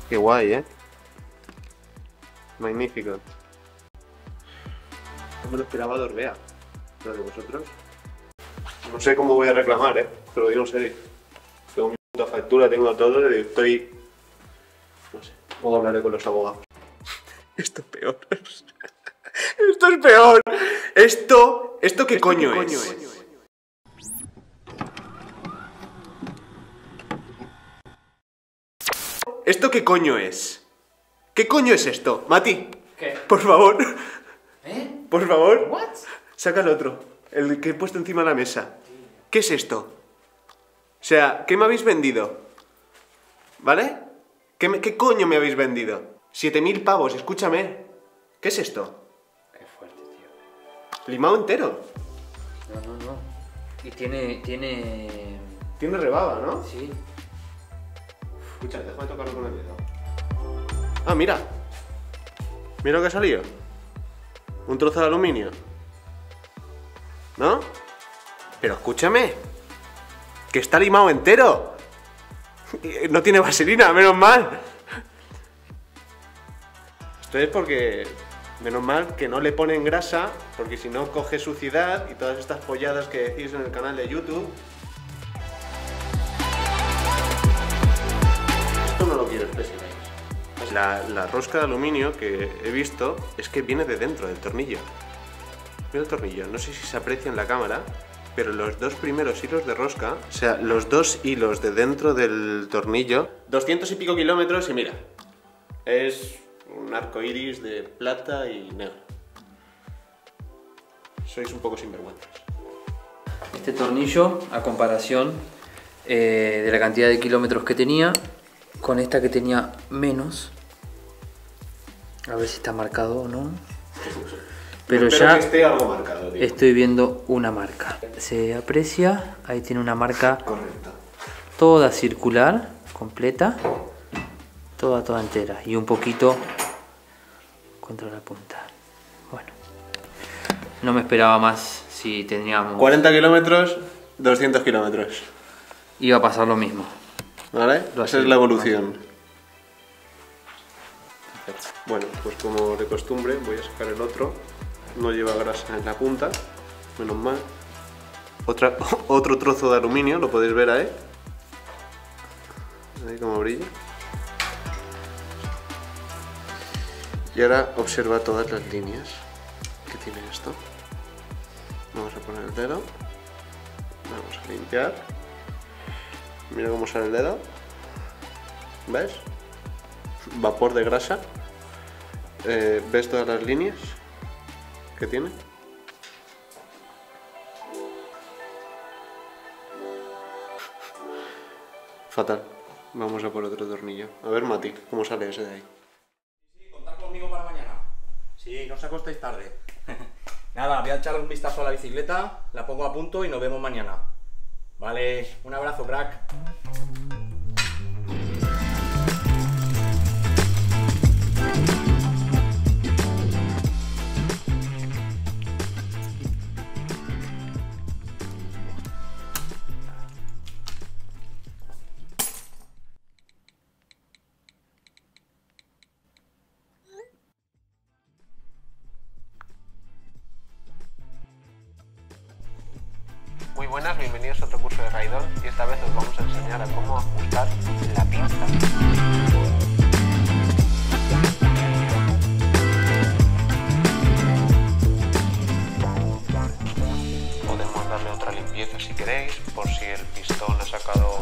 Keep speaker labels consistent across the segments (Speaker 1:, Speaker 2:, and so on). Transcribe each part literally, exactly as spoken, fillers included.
Speaker 1: Qué guay, ¿eh? Magnífico. No me lo esperaba de Orbea. ¿Lo de vosotros? No sé cómo voy a reclamar, ¿eh? Te lo digo en serio. Tengo mi puta factura, tengo todo y estoy... No sé. Luego hablaré con los abogados. Esto es peor. Esto es peor. Esto... ¿Esto qué, ¿Esto coño, qué coño es? es? ¿Esto qué coño es? ¿Qué coño es esto? Mati.
Speaker 2: ¿Qué?
Speaker 1: Por favor.
Speaker 2: ¿Eh?
Speaker 1: Por favor.
Speaker 2: ¿What?
Speaker 1: Saca el otro. El que he puesto encima de la mesa. ¿Qué es esto? O sea, ¿qué me habéis vendido? ¿Vale? ¿Qué, me, qué coño me habéis vendido? Siete mil pavos, escúchame. ¿Qué es esto?
Speaker 2: Qué fuerte, tío.
Speaker 1: Limado entero.
Speaker 2: No, no, no. Y tiene... tiene...
Speaker 1: Tiene rebaba, ¿no?
Speaker 2: Sí.
Speaker 1: Escucha, déjame tocarlo con el dedo. Ah, mira. Mira lo que ha salido. Un trozo de aluminio. ¿No? Pero escúchame. Que está limado entero. No tiene vaselina, menos mal. Esto es porque... Menos mal que no le ponen grasa, porque si no coge suciedad y todas estas folladas que decís en el canal de YouTube. Esto no lo quiero especificar. La, la rosca de aluminio que he visto es que viene de dentro del tornillo. Mira el tornillo, no sé si se aprecia en la cámara, pero los dos primeros hilos de rosca, o sea, los dos hilos de dentro del tornillo, doscientos y pico kilómetros y mira, es un arco iris de plata y negro. Sois un poco sinvergüenzas.
Speaker 2: Este tornillo, a comparación eh, de la cantidad de kilómetros que tenía, con esta que tenía menos, a ver si está marcado o no, pero ya
Speaker 1: que esté algo marcado, tío.
Speaker 2: Estoy viendo una marca. Se aprecia, ahí tiene una marca.
Speaker 1: Correcto.
Speaker 2: Toda circular, completa, toda, toda entera y un poquito contra la punta. Bueno, no me esperaba más si teníamos...
Speaker 1: cuarenta kilómetros, doscientos kilómetros.
Speaker 2: Iba a pasar lo mismo.
Speaker 1: ¿Vale?
Speaker 2: Lo
Speaker 1: Esa
Speaker 2: así,
Speaker 1: es la evolución. Bueno, pues como de costumbre voy a sacar el otro. No lleva grasa en la punta, menos mal. Otra, otro trozo de aluminio, lo podéis ver ahí. Ahí como brilla. Y ahora observa todas las líneas que tiene esto. Vamos a poner el dedo. Vamos a limpiar. Mira cómo sale el dedo. ¿Ves? Vapor de grasa. Eh, ¿Ves todas las líneas que tiene? Fatal. Vamos a por otro tornillo. A ver, Mati, ¿cómo sale ese de ahí?
Speaker 3: Sí, contad conmigo para mañana. Sí, no os acostéis tarde. Nada, voy a echar un vistazo a la bicicleta, la pongo a punto y nos vemos mañana. Vale, un abrazo, crack.
Speaker 1: Muy buenas, bienvenidos a otro curso de Raidon y esta vez os vamos a enseñar a cómo ajustar la pinza. Podemos darle otra limpieza si queréis, por si el pistón ha sacado...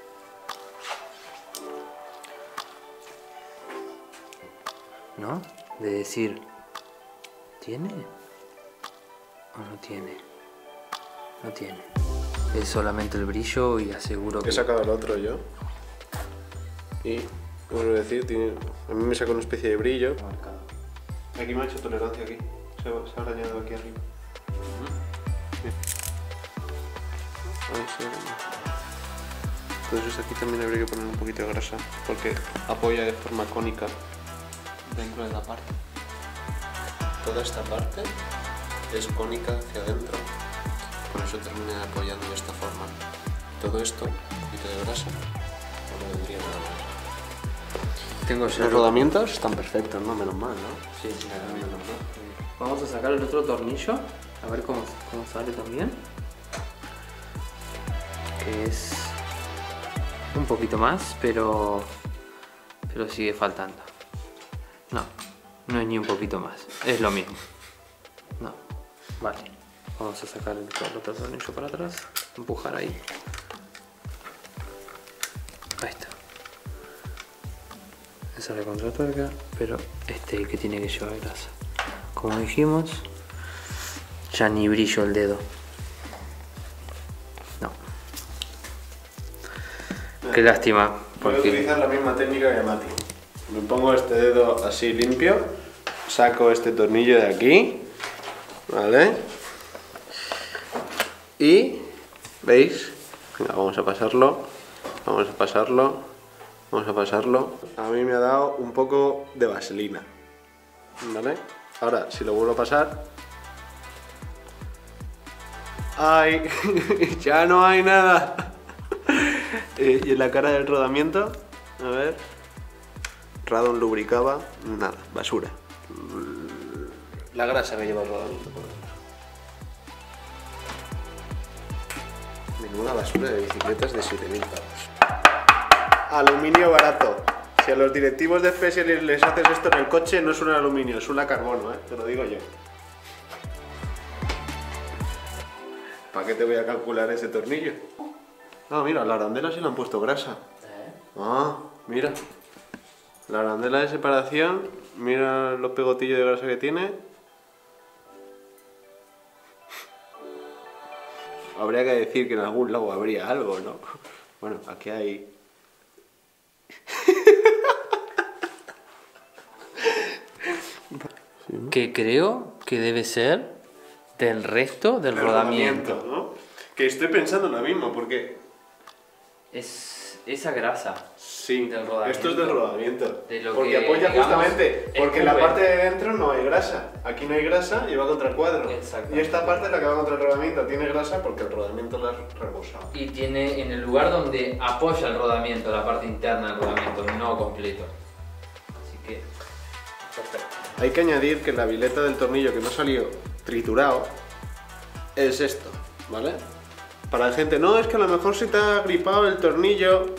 Speaker 2: ¿No? de decir, ¿tiene o no tiene? No tiene. Es solamente el brillo y aseguro que...
Speaker 1: He sacado el otro yo. Y, como os decir, tiene... a mí me saca una especie de brillo.
Speaker 2: marcado.
Speaker 1: Aquí me ha hecho tolerancia aquí. Se, se ha arañado aquí arriba. Bien. Ahí se ha... Entonces aquí también habría que poner un poquito de grasa porque apoya de forma cónica dentro de la parte. Toda esta parte es cónica hacia adentro, por eso termina apoyando de esta forma. Todo esto, un poquito de grasa, no me vendría nada mal.
Speaker 2: Tengo ya
Speaker 1: Los rodamientos están perfectos, ¿no? Menos mal, ¿no?
Speaker 2: Sí, sí,
Speaker 1: Menos mal.
Speaker 2: Vamos a sacar el otro tornillo, a ver cómo, cómo sale también. Que es un poquito más, pero, pero sigue faltando. No, no es ni un poquito más, es lo mismo. No, vale. Vamos a sacar el, el otro tornillo para atrás, empujar ahí. Ahí está. Esa es la contratuerca, pero este es el que tiene que llevar grasa. Como dijimos, ya ni brillo el dedo. No. Qué lástima.
Speaker 1: Voy a
Speaker 2: Porque
Speaker 1: utilizar la misma técnica que Mati. Me pongo este dedo así limpio, saco este tornillo de aquí, ¿vale? Y, ¿veis? Venga, vamos a pasarlo, vamos a pasarlo, vamos a pasarlo. A mí me ha dado un poco de vaselina, ¿vale? Ahora, si lo vuelvo a pasar... ¡Ay! ¡Ya no hay nada! eh, y en la cara del rodamiento, a ver... Radon lubricaba, nada, basura. La grasa que lleva el rodamiento por dentro. Menuda basura de bicicletas de siete mil pavos. Aluminio barato. Si a los directivos de Specialized les haces esto en el coche, no es un aluminio, es un carbono, ¿eh? Te lo digo yo. ¿Para qué te voy a calcular ese tornillo? No, mira, la arandela sí le han puesto grasa. Ah, mira. La arandela de separación, mira los pegotillos de grasa que tiene. Habría que decir que en algún lado habría algo, ¿no? Bueno, aquí hay...
Speaker 2: que creo que debe ser del resto del
Speaker 1: El
Speaker 2: rodamiento.
Speaker 1: rodamiento, ¿no? Que estoy pensando lo mismo, porque...
Speaker 2: Es esa grasa.
Speaker 1: Sí,
Speaker 2: Del rodamiento.
Speaker 1: esto es del rodamiento.
Speaker 2: De lo
Speaker 1: porque
Speaker 2: que,
Speaker 1: apoya
Speaker 2: digamos,
Speaker 1: justamente, porque en la
Speaker 2: escupe.
Speaker 1: parte de dentro no hay grasa. Aquí no hay grasa y va contra el cuadro.
Speaker 2: Exactamente.
Speaker 1: Y esta parte, la que va contra el rodamiento, tiene grasa porque el rodamiento la ha rebosado.
Speaker 2: Y tiene en el lugar donde apoya el rodamiento, la parte interna del rodamiento, no completo. Así que, perfecto.
Speaker 1: Hay que añadir que la bileta del tornillo que no salió triturado es esto, ¿vale? Para la gente, no, es que a lo mejor se te ha gripado el tornillo.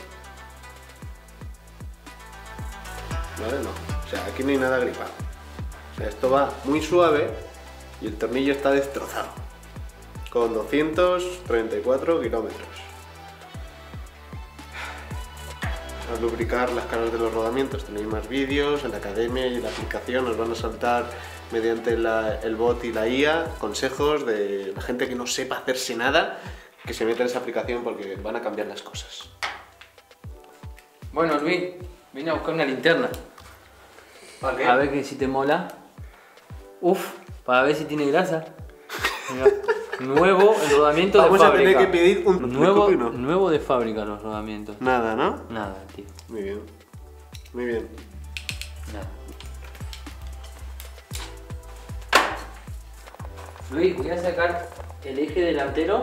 Speaker 1: ¿Vale? No. O sea, aquí no hay nada gripado. O sea, esto va muy suave y el tornillo está destrozado. Con doscientos treinta y cuatro kilómetros. Al lubricar las caras de los rodamientos tenéis más vídeos, en la academia y en la aplicación os van a saltar mediante la, el bot y la I A consejos de la gente que no sepa hacerse nada, que se meta en esa aplicación porque van a cambiar las cosas.
Speaker 2: Bueno, Luis, vine a buscar una linterna.
Speaker 1: ¿Para qué?
Speaker 2: A ver que si te mola. Uf, para ver si tiene grasa. Mirá, nuevo el rodamiento
Speaker 1: Vamos
Speaker 2: de
Speaker 1: a
Speaker 2: fábrica.
Speaker 1: tener que pedir un
Speaker 2: nuevo,
Speaker 1: pino.
Speaker 2: nuevo de fábrica los rodamientos.
Speaker 1: Nada, ¿no?
Speaker 2: Nada, tío.
Speaker 1: Muy bien. Muy bien.
Speaker 2: Nada. Luis, voy a sacar el eje delantero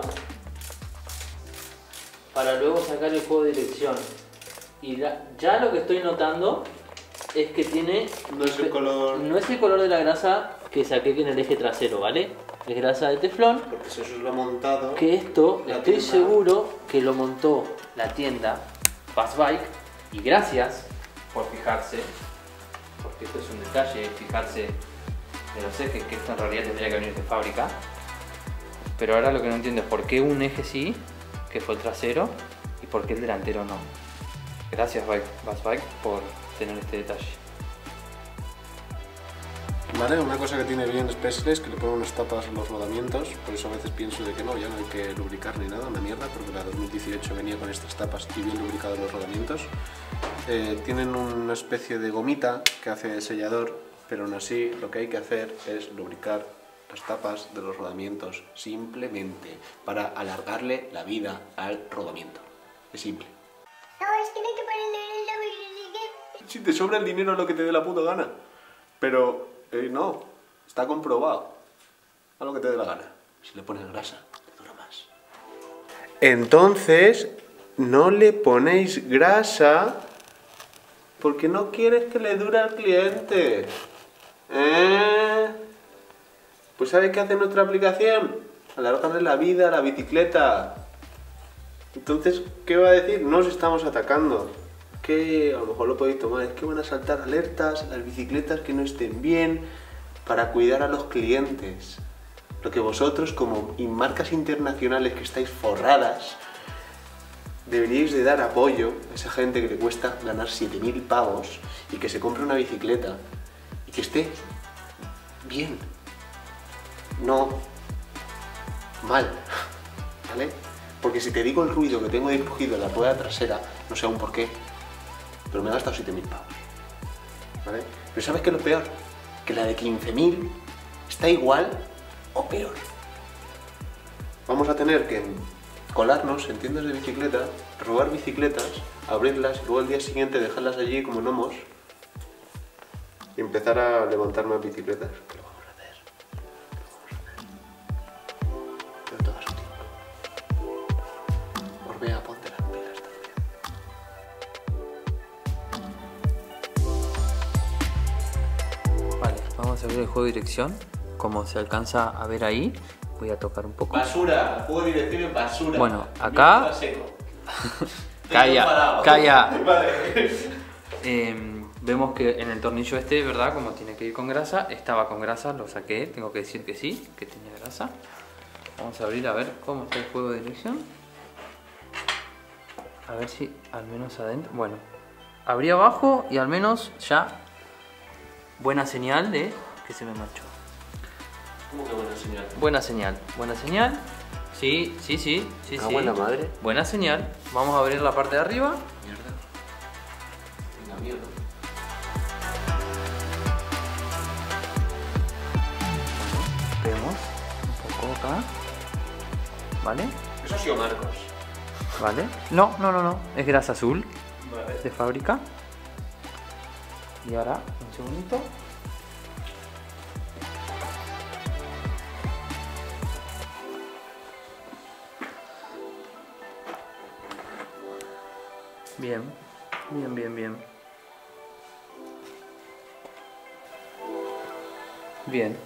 Speaker 2: para luego sacar el juego de dirección. Y la- ya lo que estoy notando es que tiene...
Speaker 1: No es el color...
Speaker 2: No es el color de la grasa que saqué en el eje trasero, ¿vale? Es grasa de teflón.
Speaker 1: Porque si eso lo ha montado...
Speaker 2: Que esto,
Speaker 1: La
Speaker 2: estoy
Speaker 1: tienda.
Speaker 2: seguro que lo montó la tienda Fast Bike. Y gracias por fijarse, porque esto es un detalle, fijarse de los ejes, que esto en realidad tendría que venir de fábrica. Pero ahora lo que no entiendo es por qué un eje sí, que fue el trasero, y por qué el delantero no. Gracias Bike, Fast Bike por tener este detalle.
Speaker 1: Vale, una cosa que tiene bien Special es que le ponen unas tapas en los rodamientos, por eso a veces pienso de que no, ya no hay que lubricar ni nada, una mierda, porque la dos mil dieciocho venía con estas tapas y bien lubricados los rodamientos. Eh, tienen una especie de gomita que hace de sellador, pero aún así lo que hay que hacer es lubricar las tapas de los rodamientos simplemente para alargarle la vida al rodamiento. Es simple.
Speaker 4: No, es que no hay que ponerle el doble.
Speaker 1: Si te sobra el dinero lo que te dé la puta gana, pero... Eh, no, está comprobado. A lo que te dé la gana. Si le pones grasa, te dura más. Entonces, no le ponéis grasa porque no quieres que le dure al cliente. ¿Eh? Pues ¿sabes qué hace nuestra aplicación? Alargarle la vida a la bicicleta. Entonces, ¿qué va a decir? No os estamos atacando. Que a lo mejor lo podéis tomar, es que van a saltar alertas a las bicicletas que no estén bien para cuidar a los clientes. Lo que vosotros, como marcas internacionales que estáis forradas, deberíais de dar apoyo a esa gente que le cuesta ganar siete mil pavos y que se compre una bicicleta y que esté bien, no mal, ¿vale? Porque si te digo el ruido que tengo de cogido en la rueda trasera, no sé aún por qué, pero me he gastado siete mil pavos, ¿vale? Pero ¿sabes qué es lo peor? Que la de quince mil está igual o peor. Vamos a tener que colarnos en tiendas de bicicleta, robar bicicletas, abrirlas y luego al día siguiente dejarlas allí como gnomos y empezar a levantar más bicicletas. ¿Qué lo vamos a hacer? ¿Qué lo vamos a hacer? Pero todo a su tiempo. Orbea, ponte las pilas también.
Speaker 2: Vale, vamos a abrir el juego de dirección. Como se alcanza a ver ahí, voy a tocar un poco.
Speaker 1: Basura, juego de dirección es basura.
Speaker 2: Bueno, acá... Calla, calla.
Speaker 1: Vale.
Speaker 2: Eh, vemos que en el tornillo este, ¿verdad? Como tiene que ir con grasa, estaba con grasa, lo saqué, tengo que decir que sí, que tenía grasa. Vamos a abrir a ver cómo está el juego de dirección. A ver si al menos adentro... Bueno, abrí abajo y al menos ya buena señal de que se me manchó.
Speaker 1: ¿Cómo que buena señal?
Speaker 2: Buena señal, buena señal. Sí, sí, sí, sí,
Speaker 1: Ah,
Speaker 2: sí.
Speaker 1: buena madre.
Speaker 2: Buena señal. Vamos a abrir la parte de arriba.
Speaker 1: Mierda. Venga, mierda.
Speaker 2: Vemos un poco acá. ¿Vale?
Speaker 1: Eso ha sido Marcos.
Speaker 2: ¿Vale? No, no, no, no. Es grasa azul
Speaker 1: Vale.
Speaker 2: de fábrica. Y ahora, un segundito. Bien, bien, bien, bien. Bien.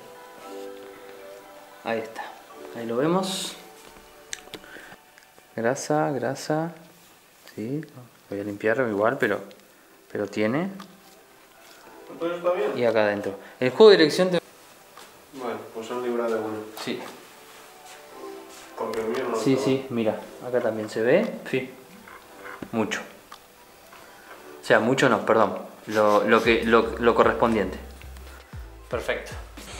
Speaker 2: Ahí está. Ahí lo vemos. Grasa, grasa. Sí, voy a limpiarlo igual, pero, pero tiene.
Speaker 1: ¿Todo está bien?
Speaker 2: Y acá adentro. El juego de dirección te...
Speaker 1: Bueno, pues han librado de uno.
Speaker 2: Sí,
Speaker 1: Porque el mío no lo
Speaker 2: sí,
Speaker 1: estaba.
Speaker 2: sí, mira. Acá también se ve. Sí. Mucho. O sea, mucho no, perdón. Lo, lo, que, lo, lo correspondiente. Perfecto.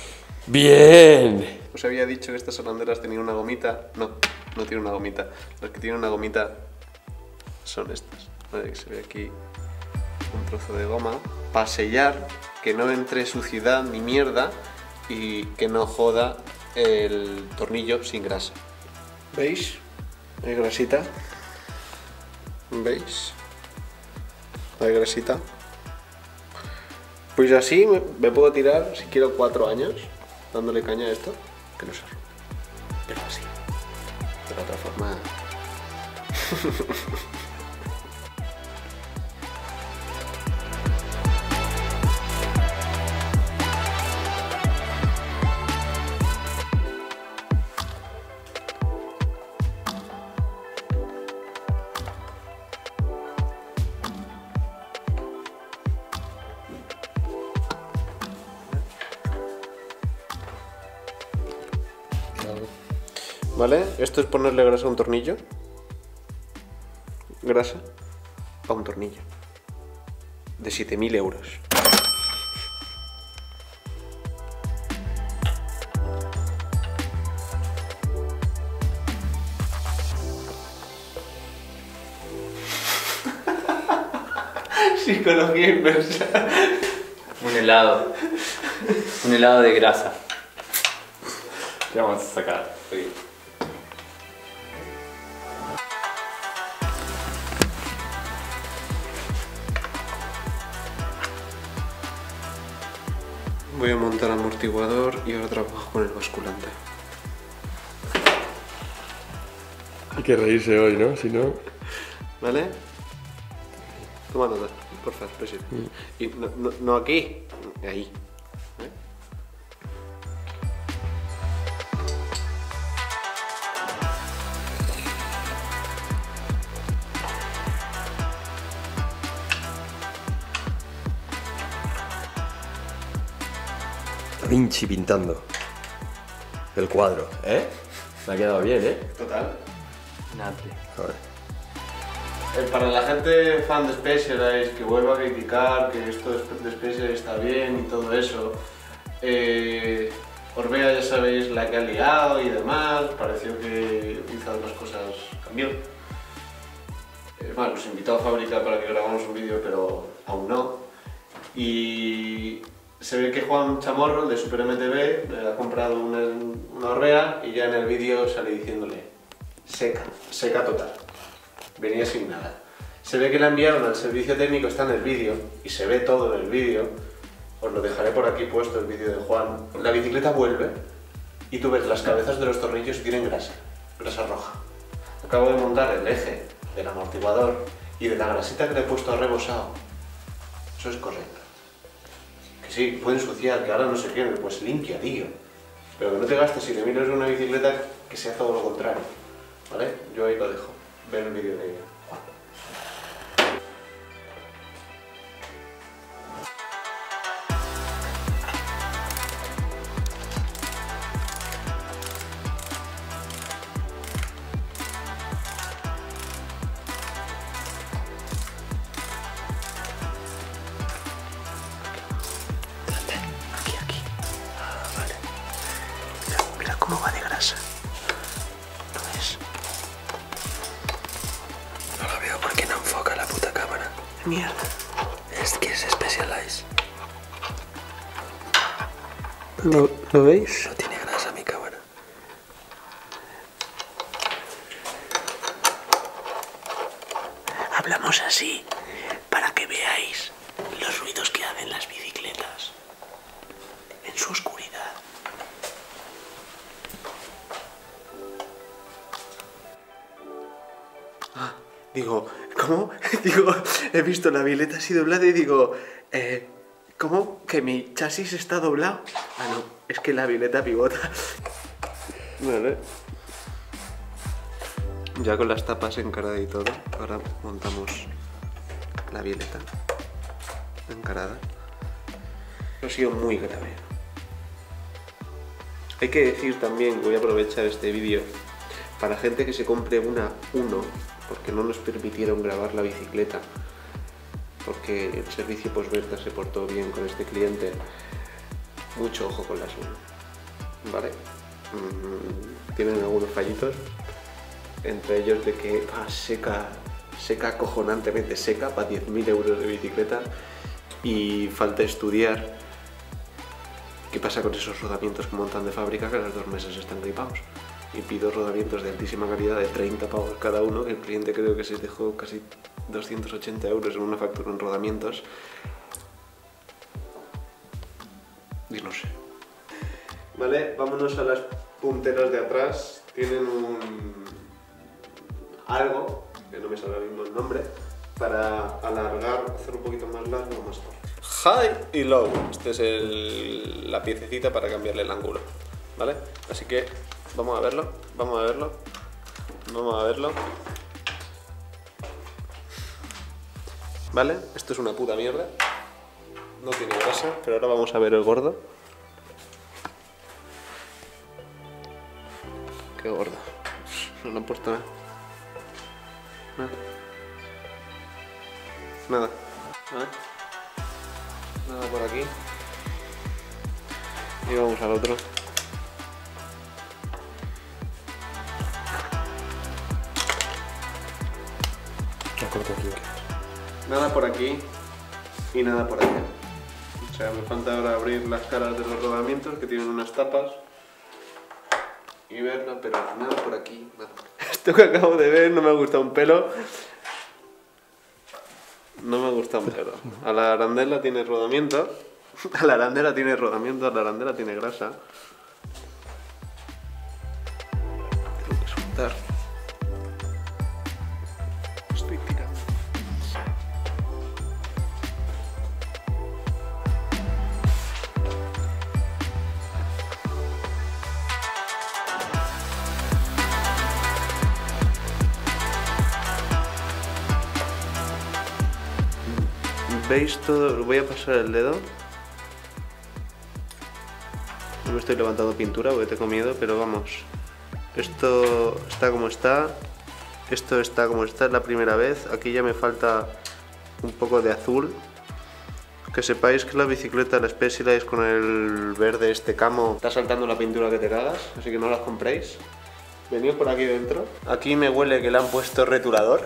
Speaker 3: Bien.
Speaker 1: Os había dicho que estas holanderas tenían una gomita. No, no tienen una gomita. Las que tienen una gomita son estas. Vale, que se ve aquí un trozo de goma para sellar que no entre suciedad ni mierda y que no joda el tornillo sin grasa. ¿Veis? Hay grasita. ¿Veis? Hay grasita. Pues así me, me puedo tirar, si quiero, cuatro años dándole caña a esto, que no se rompe. Pero así. De otra forma... ¿Vale? Esto es ponerle grasa a un tornillo. Grasa a un tornillo. De siete mil euros. Psicología inversa.
Speaker 2: Un helado. Un helado de grasa.
Speaker 3: ¿Qué vamos a sacar? Oye.
Speaker 1: Voy a montar amortiguador y ahora trabajo con el basculante.
Speaker 5: Hay que reírse hoy, ¿no? Si no...
Speaker 1: ¿Vale? Toma nota, por favor, presidente. Y no, no, no aquí, ahí. ¿Eh?
Speaker 5: Da Vinci pintando el cuadro, ¿eh? Me ha quedado bien, ¿eh?
Speaker 1: Total.
Speaker 2: Nate.
Speaker 5: Joder.
Speaker 1: Eh, para la gente fan de Specialized que vuelva a criticar que esto de Specialized está bien y todo eso, eh, Orbea ya sabéis la que ha liado y demás, pareció que hizo otras cosas, cambió. Es más, nos invitó a fábrica para que grabamos un vídeo, pero aún no. Y se ve que Juan Chamorro, de Super M T V, le ha comprado una, una Orbea y ya en el vídeo sale diciéndole seca, seca total. Venía sin nada. Se ve que la enviaron al servicio técnico, está en el vídeo, y se ve todo en el vídeo. Os lo dejaré por aquí puesto, el vídeo de Juan. La bicicleta vuelve y tú ves las cabezas de los tornillos y tienen grasa, grasa roja. Acabo de montar el eje del amortiguador y de la grasita que le he puesto rebosado. Eso es correcto. Que sí, puede ensuciar, que ahora no se pierde, pues limpia, tío. Pero que no te gastes si te miras una bicicleta que sea todo lo contrario. ¿Vale? Yo ahí lo dejo. Ver el vídeo de Juan. Aquí, aquí. Ah, vale. Mira, mira cómo va de grasa. ¿Lo ves?
Speaker 5: No lo veo porque no enfoca la puta cámara.
Speaker 1: Mierda.
Speaker 5: Es que es Specialized.
Speaker 1: ¿Lo, ¿Lo veis?
Speaker 5: No tiene grasa mi cámara.
Speaker 1: Hablamos así para que veáis los ruidos que hacen las bicicletas en su oscuridad. Ah, digo, ¿cómo? Digo, he visto la bicicleta así doblada y digo, eh, ¿cómo? ¿Que mi chasis está doblado? Ah, no, es que la bicicleta pivota. Vale. Ya con las tapas encarada y todo, ahora montamos la violeta encarada. Ha sido muy grave. Hay que decir también, voy a aprovechar este vídeo, para gente que se compre una uno, porque no nos permitieron grabar la bicicleta, porque el servicio postventa se portó bien con este cliente, mucho ojo con las uno, ¿vale? Mm, tienen algunos fallitos, entre ellos de que va seca, seca acojonantemente seca, para diez mil euros de bicicleta, y falta estudiar qué pasa con esos rodamientos que montan de fábrica, que a los dos meses están gripados. Y pido rodamientos de altísima calidad de treinta pavos cada uno, que el cliente creo que se dejó casi doscientos ochenta euros en una factura en rodamientos. Y no sé. Vale, vámonos a las punteras de atrás. Tienen un... algo, que no me sale ahora mismo el nombre, para alargar, hacer un poquito más largo o más corto. High y low. Este es el... la piececita para cambiarle el ángulo, ¿vale? Así que vamos a verlo, vamos a verlo, vamos a verlo. ¿Vale? Esto es una puta mierda. No tiene grasa, pero ahora vamos a ver el gordo. Qué gordo. No le han puesto nada. Nada. Nada. ¿Vale? Nada por aquí. Y vamos al otro.
Speaker 5: Lo corto aquí.
Speaker 1: Nada por aquí. y nada por allá. O sea, me falta ahora abrir las caras de los rodamientos que tienen unas tapas y verlo, pero nada por aquí, nada. Esto que acabo de ver no me ha gustado un pelo. No me gusta un pelo. A la arandela tiene rodamiento. A la arandela tiene rodamiento, a la arandela tiene grasa. Tengo que soltar. Estoy tirando. ¿Veis todo? Voy a pasar el dedo. No me estoy levantando pintura porque tengo miedo, pero vamos. Esto está como está. Esto está como está, es la primera vez. Aquí ya me falta un poco de azul. Que sepáis que la bicicleta, la Specialized con el verde este camo, está saltando la pintura que te cagas, así que no las compréis. Venid por aquí dentro. Aquí me huele que le han puesto retulador.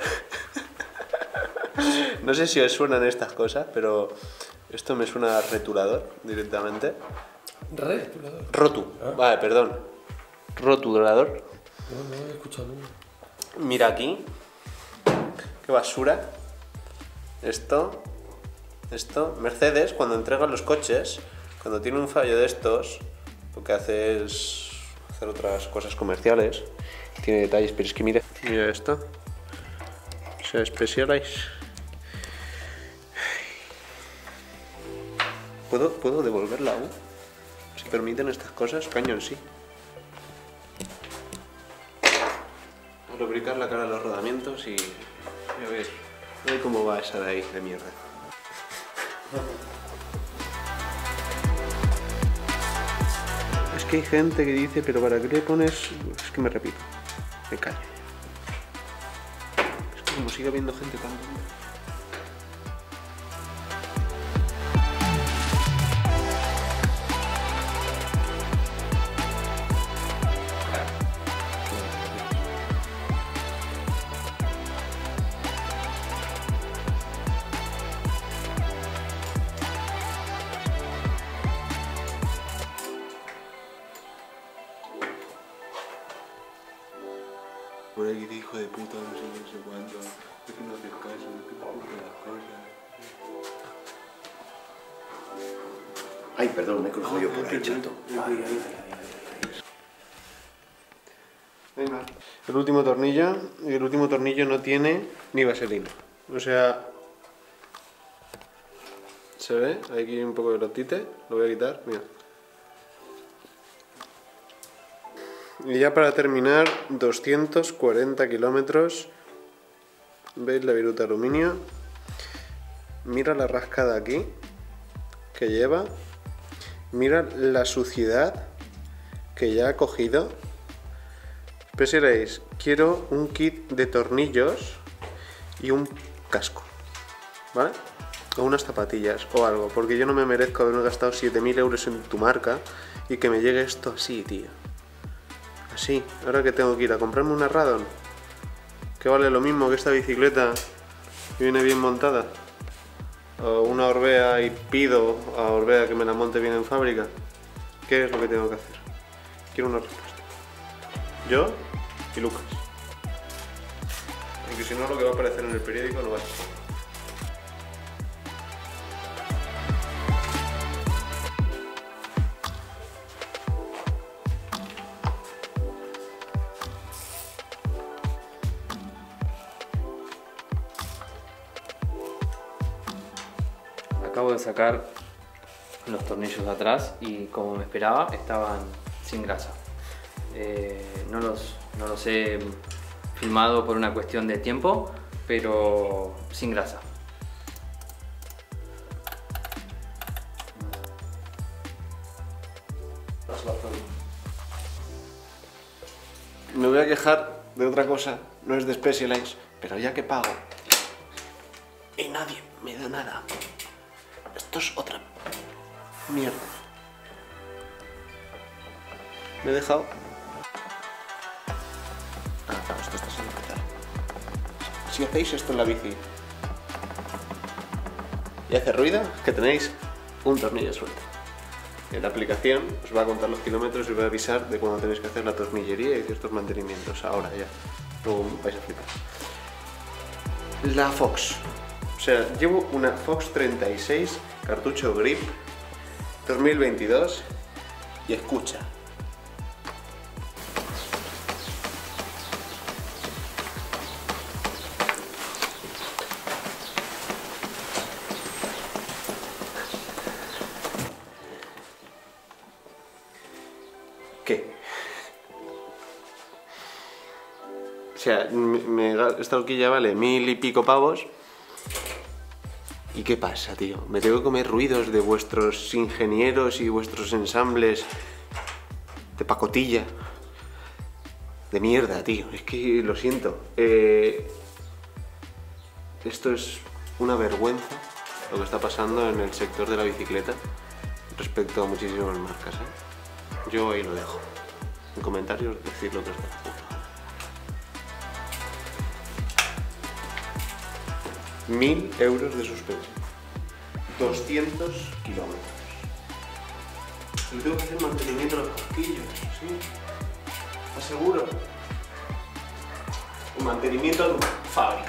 Speaker 1: No sé si os suenan estas cosas, pero esto me suena a retulador directamente.
Speaker 5: ¿Retulador?
Speaker 1: Rotu,
Speaker 5: ¿Ah?
Speaker 1: Vale, perdón. Rotulador.
Speaker 5: No, no he escuchado nunca.
Speaker 1: Mira aquí. Qué basura. Esto. Esto. Mercedes, cuando entrega los coches, cuando tiene un fallo de estos, lo que hace es hacer otras cosas comerciales. Tiene detalles, pero es que mira. Mira esto. O sea, Specialized. ¿Puedo, ¿Puedo devolverla aún? Si permiten estas cosas, cañón sí. A lubricar la cara de los rodamientos y a ver, a ver cómo va esa de ahí, de mierda. Es que hay gente que dice, pero ¿para qué le pones? Es que me repito, me callo. Es que como sigue habiendo gente tan tonta. Por ahí dice hijo de puta, no sé qué, no sé cuánto. Es que no haces caso, es que no haces las cosas.
Speaker 5: Ay, perdón, me he cruzado yo por ahí, chato. Ay, ay, ay, ay.
Speaker 1: Venga. El último tornillo, y el último tornillo no tiene ni vaselina. O sea, ¿se ve? Hay aquí un poco de lotite, lo voy a quitar, mira. Y ya para terminar, doscientos cuarenta kilómetros. ¿Veis la viruta aluminio? Mira la rascada aquí que lleva. Mira la suciedad que ya ha cogido. Specialized, quiero un kit de tornillos y un casco, ¿vale? O unas zapatillas o algo, porque yo no me merezco haberme gastado siete mil euros en tu marca y que me llegue esto así, tío. Así, ahora que tengo que ir a comprarme una Radon, que vale lo mismo que esta bicicleta y viene bien montada, o una Orbea y pido a Orbea que me la monte bien en fábrica. ¿Qué es lo que tengo que hacer? Quiero una respuesta. Yo y Lucas. Porque si no, lo que va a aparecer en el periódico no va a ser.
Speaker 2: Acabo de sacar los tornillos de atrás y como me esperaba estaban sin grasa. Eh, no, los, no los he filmado por una cuestión de tiempo, pero sin grasa.
Speaker 1: Me voy a quejar de otra cosa, no es de Specialized, pero ya que pago y nadie me da nada. Esto es otra mierda. Me he dejado. Ah, claro, esto está sin empezar. Si hacéis esto en la bici y hace ruido, que tenéis un tornillo suelto. En la aplicación os va a contar los kilómetros y os va a avisar de cuando tenéis que hacer la tornillería y ciertos mantenimientos. Ahora ya, luego vais a flipar. La Fox. O sea, llevo una Fox treinta y seis cartucho grip dos mil veintidós y escucha. ¿Qué? O sea, me, me, esta horquilla vale mil y pico pavos. ¿Y qué pasa, tío? Me tengo que comer ruidos de vuestros ingenieros y vuestros ensambles de pacotilla. De mierda, tío. Es que lo siento. Eh, esto es una vergüenza lo que está pasando en el sector de la bicicleta respecto a muchísimas marcas, ¿eh? Yo ahí lo dejo. En comentarios decid lo que os da la puta gana. Mil euros de suspensión. doscientos kilómetros. Y tengo que hacer mantenimiento de los casquillos, ¿sí? Aseguro. Un mantenimiento de fábrica.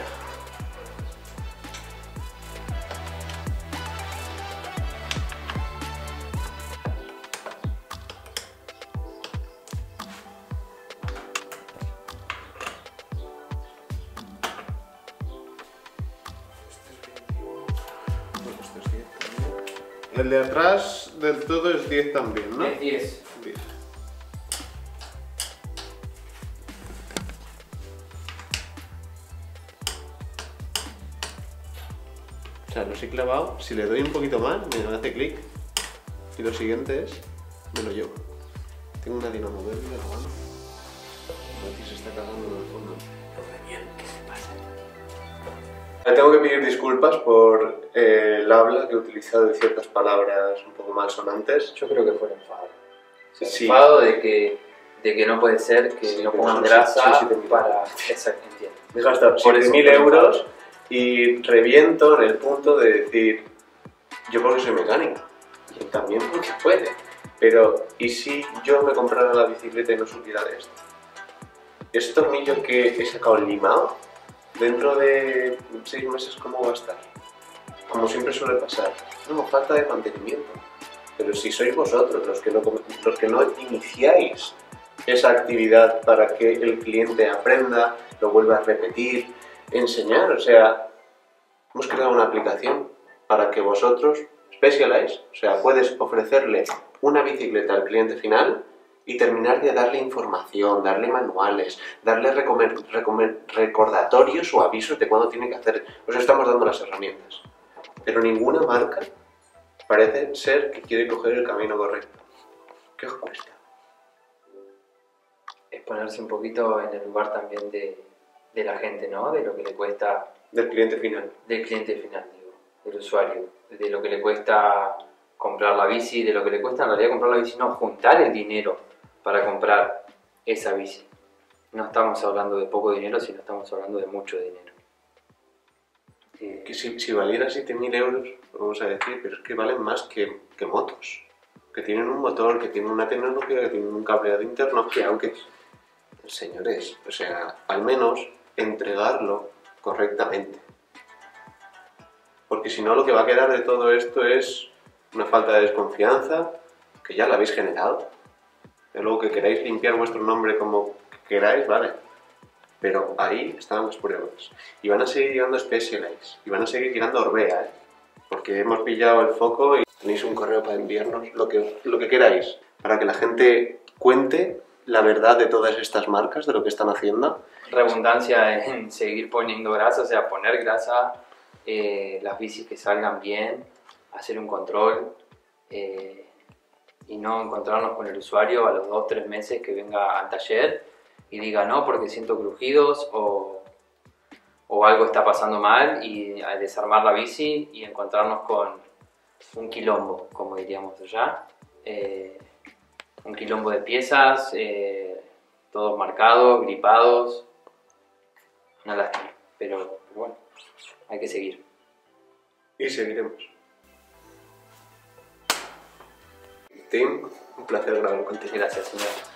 Speaker 1: El de atrás del todo es diez también, ¿no?
Speaker 2: Es diez.
Speaker 1: diez. O sea, los he clavado. Si le doy un poquito más, me hace clic. Y lo siguiente es, me lo llevo. Tengo una dinamo verde en la mano. Aquí se está cagando en el fondo. Lo de bien, ¿qué se pasa? Tengo que pedir disculpas por eh, el habla que he utilizado de ciertas palabras un poco malsonantes.
Speaker 2: Yo creo que fue el enfado. O sea, el
Speaker 1: Sí.
Speaker 2: enfado de que, de que no puede ser que
Speaker 1: Sí,
Speaker 2: no
Speaker 1: pero
Speaker 2: pongan
Speaker 1: son
Speaker 2: grasa
Speaker 1: siete- siete mil.
Speaker 2: para... Exacto, entiendo.
Speaker 1: Me he gastado
Speaker 2: Por
Speaker 1: siete
Speaker 2: eso
Speaker 1: mil
Speaker 2: fue el
Speaker 1: euros
Speaker 2: enfado.
Speaker 1: y reviento en el punto de decir, yo porque soy mecánico, y también porque puede, pero ¿y si yo me comprara la bicicleta y no supiera de esto? ¿Ese tornillo que he sacado limado, dentro de seis meses cómo va a estar? Como siempre suele pasar, no, falta de mantenimiento. Pero si sois vosotros los que no, los que no iniciáis esa actividad para que el cliente aprenda, lo vuelva a repetir, enseñar, o sea, hemos creado una aplicación para que vosotros specialize, o sea, puedes ofrecerle una bicicleta al cliente final y terminar de darle información, darle manuales, darle recomer, recomer, recordatorios o avisos de cuándo tiene que hacer. Os estamos dando las herramientas. Pero ninguna marca parece ser que quiere coger el camino correcto. ¿Qué os cuesta?
Speaker 2: Es ponerse un poquito en el lugar también de, de la gente, ¿no? De lo que le cuesta,
Speaker 1: Del cliente final.
Speaker 2: del cliente final, digo, del usuario, de lo que le cuesta comprar la bici, de lo que le cuesta en realidad comprar la bici, no, juntar el dinero para comprar esa bici. No estamos hablando de poco dinero, sino estamos hablando de mucho dinero. Eh,
Speaker 1: Que si, si valiera siete mil euros, vamos a decir, pero es que valen más que, que motos. Que tienen un motor, que tienen una tecnología, que tienen un cableado interno, que aunque... Señores, o sea, al menos entregarlo correctamente. Porque si no, lo que va a quedar de todo esto es una falta de desconfianza, que ya la habéis generado. Y luego que queráis limpiar vuestro nombre como queráis, vale. Pero ahí están las pruebas. Y van a seguir llegando Specialized. Y van a seguir llegando Orbea, ¿eh? Porque hemos pillado el foco y tenéis un correo para enviarnos lo que, lo que queráis. Para que la gente cuente la verdad de todas estas marcas, de lo que están haciendo.
Speaker 2: redundancia en seguir poniendo grasa, o sea, poner grasa, eh, las bicis que salgan bien, hacer un control eh, y no encontrarnos con el usuario a los dos o tres meses que venga al taller y diga no porque siento crujidos o, o algo está pasando mal y al desarmar la bici y encontrarnos con un quilombo, como diríamos allá, eh, un quilombo de piezas, eh, todos marcados, gripados, una lástima, pero, pero bueno, hay que seguir.
Speaker 1: Y seguiremos. Tim, un placer grabar contigo.
Speaker 2: Gracias, señor.